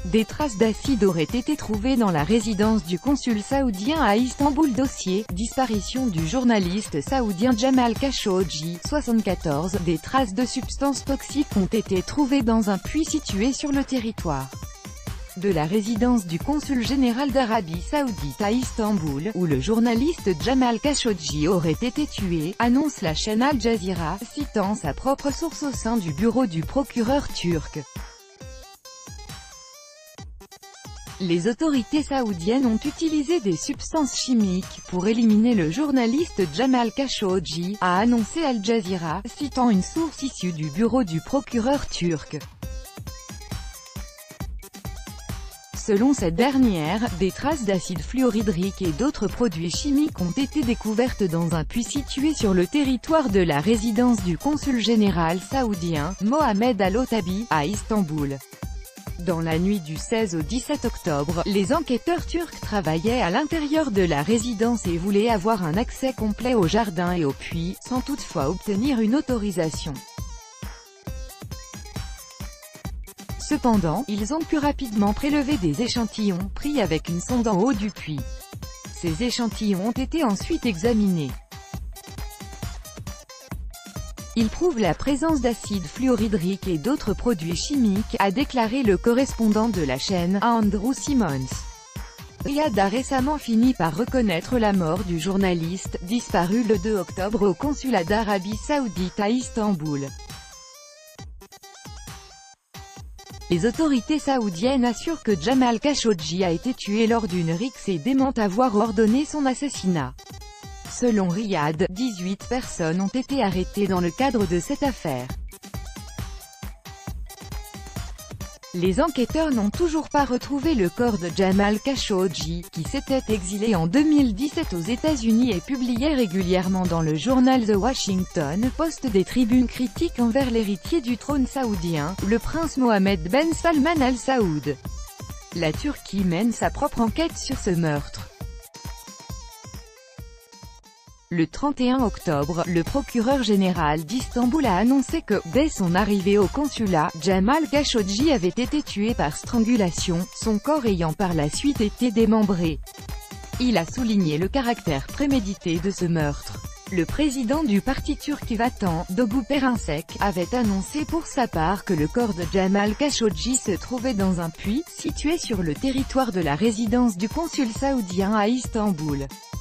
Des traces d'acide auraient été trouvées dans la résidence du consul saoudien à Istanbul. Dossier, disparition du journaliste saoudien Jamal Khashoggi, 74. Des traces de substances toxiques ont été trouvées dans un puits situé sur le territoire de la résidence du consul général d'Arabie Saoudite à Istanbul, où le journaliste Jamal Khashoggi aurait été tué, annonce la chaîne Al Jazeera, citant sa propre source au sein du bureau du procureur turc. Les autorités saoudiennes ont utilisé des substances chimiques pour éliminer le journaliste Jamal Khashoggi, a annoncé Al Jazeera, citant une source issue du bureau du procureur turc. Selon cette dernière, des traces d'acide fluorhydrique et d'autres produits chimiques ont été découvertes dans un puits situé sur le territoire de la résidence du consul général saoudien, Mohamed Al-Otabi, à Istanbul. Dans la nuit du 16 au 17 octobre, les enquêteurs turcs travaillaient à l'intérieur de la résidence et voulaient avoir un accès complet au jardin et au puits, sans toutefois obtenir une autorisation. Cependant, ils ont pu rapidement prélever des échantillons, pris avec une sonde en haut du puits. Ces échantillons ont été ensuite examinés. Ils prouvent la présence d'acide fluorhydrique et d'autres produits chimiques, a déclaré le correspondant de la chaîne, Andrew Simmons. Riyad a récemment fini par reconnaître la mort du journaliste, disparu le 2 octobre au consulat d'Arabie Saoudite à Istanbul. Les autorités saoudiennes assurent que Jamal Khashoggi a été tué lors d'une rixe et démentent avoir ordonné son assassinat. Selon Riyad, 18 personnes ont été arrêtées dans le cadre de cette affaire. Les enquêteurs n'ont toujours pas retrouvé le corps de Jamal Khashoggi, qui s'était exilé en 2017 aux États-Unis et publiait régulièrement dans le journal The Washington Post des tribunes critiques envers l'héritier du trône saoudien, le prince Mohammed Ben Salman Al Saoud. La Turquie mène sa propre enquête sur ce meurtre. Le 31 octobre, le procureur général d'Istanbul a annoncé que, dès son arrivée au consulat, Jamal Khashoggi avait été tué par strangulation, son corps ayant par la suite été démembré. Il a souligné le caractère prémédité de ce meurtre. Le président du parti turc Vatan, Doğu Perinçek, avait annoncé pour sa part que le corps de Jamal Khashoggi se trouvait dans un puits, situé sur le territoire de la résidence du consul saoudien à Istanbul.